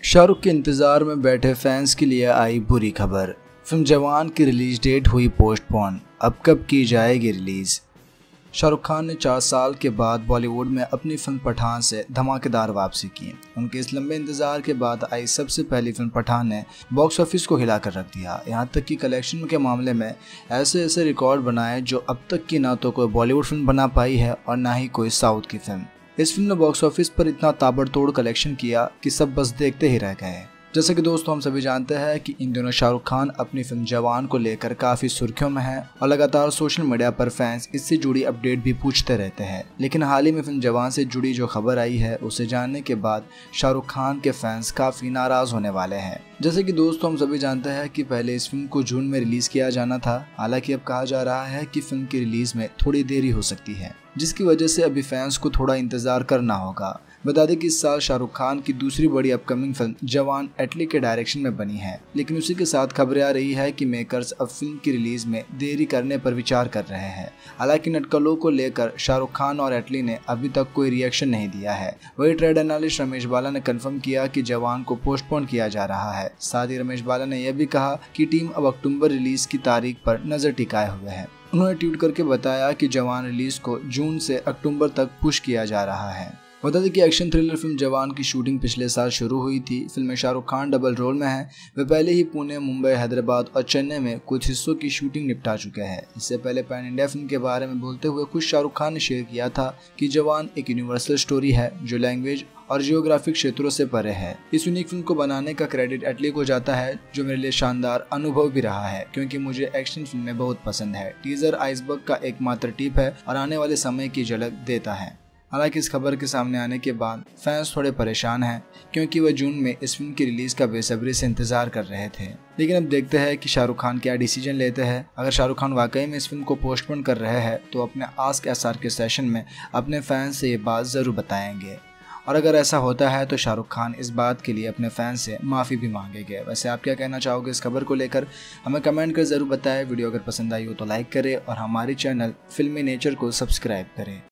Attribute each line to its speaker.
Speaker 1: शाहरुख के इंतजार में बैठे फैंस के लिए आई बुरी खबर। फिल्म जवान की रिलीज डेट हुई पोस्टपोन, अब कब की जाएगी रिलीज। शाहरुख खान ने 4 साल के बाद बॉलीवुड में अपनी फिल्म पठान से धमाकेदार वापसी की। उनके इस लंबे इंतजार के बाद आई सबसे पहली फिल्म पठान ने बॉक्स ऑफिस को हिलाकर रख दिया। यहाँ तक कि कलेक्शन के मामले में ऐसे रिकॉर्ड बनाए जो अब तक की ना तो कोई बॉलीवुड फिल्म बना पाई है और ना ही कोई साउथ की फिल्म। इस फिल्म ने बॉक्स ऑफिस पर इतना ताबड़तोड़ कलेक्शन किया कि सब बस देखते ही रह गए। जैसे कि दोस्तों हम सभी जानते हैं कि इन दिनों शाहरुख खान अपनी फिल्म जवान को लेकर काफी सुर्खियों में है और लगातार सोशल मीडिया पर फैंस इससे जुड़ी अपडेट भी पूछते रहते हैं। लेकिन हाल ही में फिल्म जवान से जुड़ी जो खबर आई है उसे जानने के बाद शाहरुख खान के फैंस काफी नाराज होने वाले हैं। जैसे कि दोस्तों हम सभी जानते हैं कि पहले इस फिल्म को जून में रिलीज किया जाना था, हालांकि अब कहा जा रहा है कि फिल्म की रिलीज में थोड़ी देरी हो सकती है, जिसकी वजह से अभी फैंस को थोड़ा इंतजार करना होगा। बता दें कि इस साल शाहरुख खान की दूसरी बड़ी अपकमिंग फिल्म जवान एटली के डायरेक्शन में बनी है, लेकिन उसी के साथ खबरें आ रही है कि मेकर्स अब फिल्म की रिलीज में देरी करने पर विचार कर रहे हैं। हालांकि नटकलों को लेकर शाहरुख खान और एटली ने अभी तक कोई रिएक्शन नहीं दिया है। वही ट्रेड एनालिस्ट रमेश बाला ने कंफर्म किया कि जवान को पोस्टपोन किया जा रहा है। साथ ही रमेश बाला ने यह भी कहा कि टीम अब अक्टूबर रिलीज की तारीख पर नजर टिकाए हुए है। उन्होंने ट्वीट करके बताया कि जवान रिलीज को जून से अक्टूबर तक पुश किया जा रहा है। बता दें कि एक्शन थ्रिलर फिल्म जवान की शूटिंग पिछले साल शुरू हुई थी। फिल्म में शाहरुख खान डबल रोल में है। वे पहले ही पुणे, मुंबई, हैदराबाद और चेन्नई में कुछ हिस्सों की शूटिंग निपटा चुके हैं। इससे पहले पैन इंडिया फिल्म के बारे में बोलते हुए खुद शाहरुख खान ने शेयर किया था कि जवान एक यूनिवर्सल स्टोरी है जो लैंग्वेज और जियोग्राफिक क्षेत्रों से परे है। इस यूनिक फिल्म को बनाने का क्रेडिट एटली को जाता है, जो मेरे लिए शानदार अनुभव भी रहा है क्योंकि मुझे एक्शन फिल्में बहुत पसंद है। टीजर आइसबर्ग का एकमात्र टिप है और आने वाले समय की झलक देता है। हालांकि इस खबर के सामने आने के बाद फैंस थोड़े परेशान हैं क्योंकि वह जून में इस फिल्म की रिलीज का बेसब्री से इंतजार कर रहे थे। लेकिन अब देखते हैं कि शाहरुख खान क्या डिसीजन लेते हैं। अगर शाहरुख खान वाकई में इस फिल्म को पोस्टपोन कर रहे हैं तो अपने आस्क एसआर के सेशन में अपने फैंस से ये बात जरूर बताएंगे, और अगर ऐसा होता है तो शाहरुख खान इस बात के लिए अपने फैंस से माफ़ी भी मांगेंगे। वैसे आप क्या कहना चाहोगे इस खबर को लेकर, हमें कमेंट कर ज़रूर बताएं। वीडियो अगर पसंद आई हो तो लाइक करें और हमारे चैनल फिल्मी नेचर को सब्सक्राइब करें।